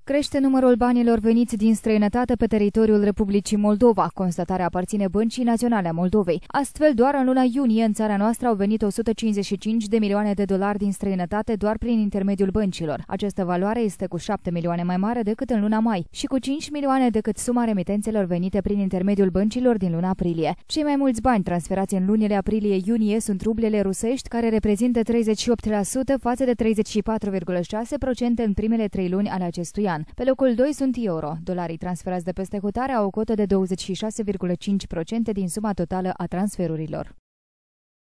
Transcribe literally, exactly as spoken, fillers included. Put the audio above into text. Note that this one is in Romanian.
Crește numărul banilor veniți din străinătate pe teritoriul Republicii Moldova. Constatarea aparține Băncii Naționale a Moldovei. Astfel, doar în luna iunie, în țara noastră au venit o sută cincizeci și cinci de milioane de dolari din străinătate doar prin intermediul băncilor. Această valoare este cu șapte milioane mai mare decât în luna mai și cu cinci milioane decât suma remitențelor venite prin intermediul băncilor din luna aprilie. Cei mai mulți bani transferați în lunile aprilie-iunie sunt rublele rusești, care reprezintă treizeci și opt la sută față de treizeci și patru virgulă șase la sută în primele trei luni ale acestui an. Pe locul doi sunt euro. Dolarii transferați de peste hotare au o cotă de douăzeci și șase virgulă cinci la sută din suma totală a transferurilor.